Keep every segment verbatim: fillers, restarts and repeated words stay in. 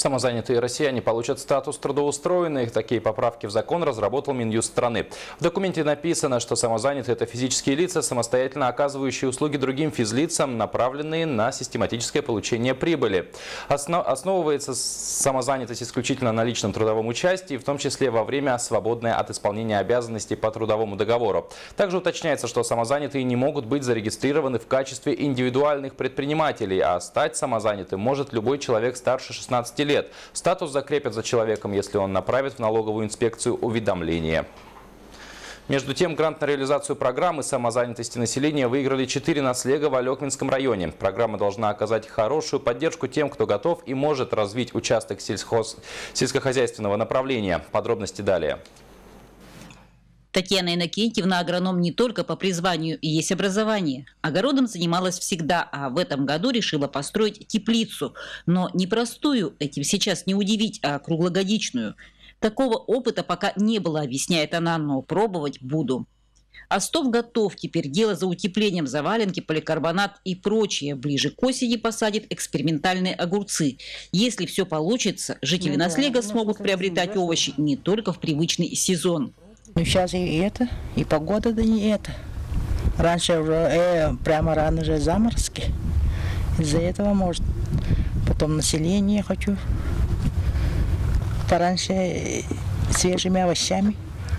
Самозанятые россияне получат статус трудоустроенных. Такие поправки в закон разработал Минюст страны. В документе написано, что самозанятые – это физические лица, самостоятельно оказывающие услуги другим физлицам, направленные на систематическое получение прибыли. Основ... Основывается самозанятость исключительно на личном трудовом участии, в том числе во время, свободное от исполнения обязанностей по трудовому договору. Также уточняется, что самозанятые не могут быть зарегистрированы в качестве индивидуальных предпринимателей, а стать самозанятым может любой человек старше шестнадцати лет. Статус закрепят за человеком, если он направит в налоговую инспекцию уведомление. Между тем, грант на реализацию программы самозанятости населения выиграли четыре наслега в Алекминском районе. Программа должна оказать хорошую поддержку тем, кто готов и может развить участок сельхоз... сельскохозяйственного направления. Подробности далее. Татьяна Иннокентьевна агроном не только по призванию и есть образование. Огородом занималась всегда, а в этом году решила построить теплицу. Но не простую, этим сейчас не удивить, а круглогодичную. Такого опыта пока не было, объясняет она, но пробовать буду. Остов готов, теперь дело за утеплением, заваленки, поликарбонат и прочее. Ближе к осени посадит экспериментальные огурцы. Если все получится, жители ну, наслега да, смогут приобретать овощи не только в привычный сезон. Ну, сейчас и это, и погода, да не это. Раньше уже э, прямо рано же заморозки. Из-за этого может. Потом население хочу. Пораньше э, свежими овощами.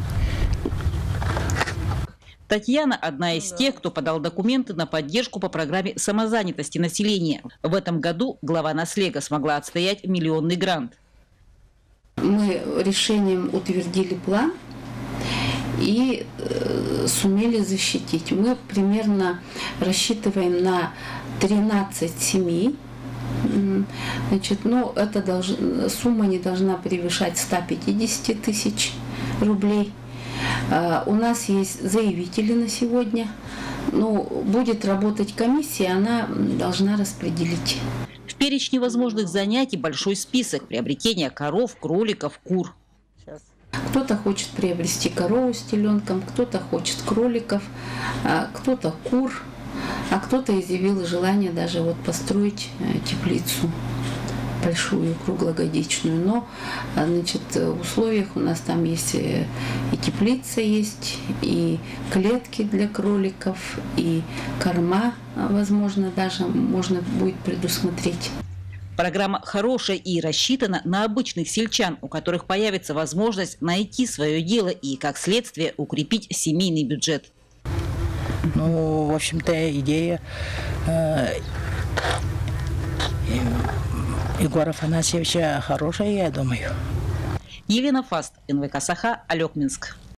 Татьяна – одна из тех, кто подал документы на поддержку по программе самозанятости населения. В этом году глава наслега смогла отстоять миллионный грант. Мы решением утвердили план и э, сумели защитить. Мы примерно рассчитываем на тринадцать семей. Значит, ну, это долж... сумма не должна превышать ста пятидесяти тысяч рублей. Э, у нас есть заявители на сегодня. Ну, будет работать комиссия, она должна распределить. В перечне возможных занятий большой список приобретения коров, кроликов, кур. Кто-то хочет приобрести корову с теленком, кто-то хочет кроликов, кто-то кур, а кто-то изъявил желание даже вот построить теплицу большую, круглогодичную. Но, значит, в условиях у нас там есть и теплица есть, и клетки для кроликов, и корма, возможно, даже можно будет предусмотреть. Программа хорошая и рассчитана на обычных сельчан, у которых появится возможность найти свое дело и, как следствие, укрепить семейный бюджет. Ну, в общем-то, идея э, Егора Афанасьевича хорошая, я думаю. Елена Фаст, эн вэ ка Саха, Алекминск.